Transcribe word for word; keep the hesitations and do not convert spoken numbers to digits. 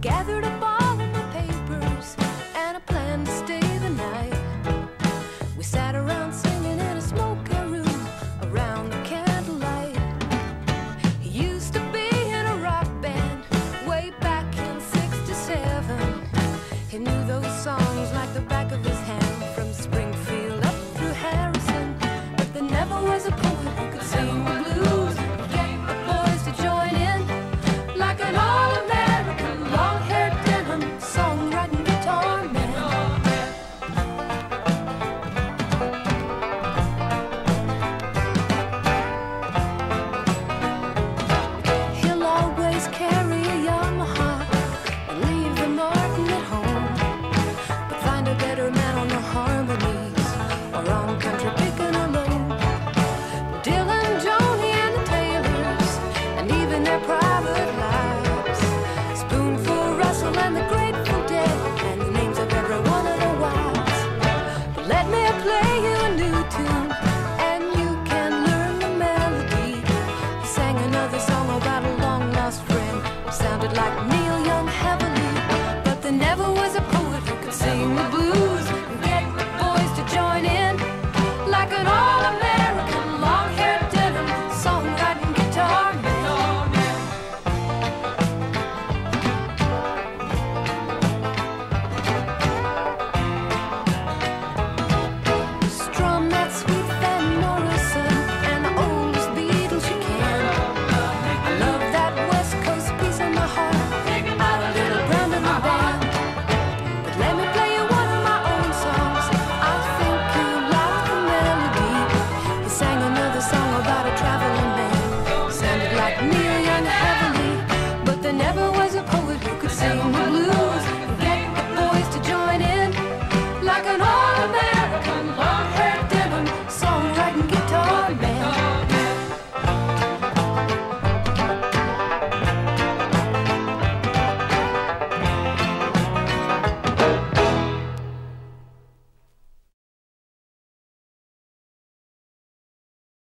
gathered up all of my papers and I planned to stay the night. We sat around singing in a smoky room around the candlelight. He used to be in a rock band way back in sixty-seven. He knew those songs like the back of his hand, from Springfield up through Harrison. But there never was a poet who could sing the blues, get the boys to join in like an all-American, long-haired denim songwriting guitar man. He'll always carry a Yamaha and leave the Martin at home, but find a better man on the harmonies or on country picking alone. Dylan, Joni, and the Taylors, and even their private lives. Spoonful, Russell, and the Grateful Dead, and the names of every one of the wives. But let me play you a new tune, and you can learn the melody. He sang another song about a long-lost friend who sounded like me.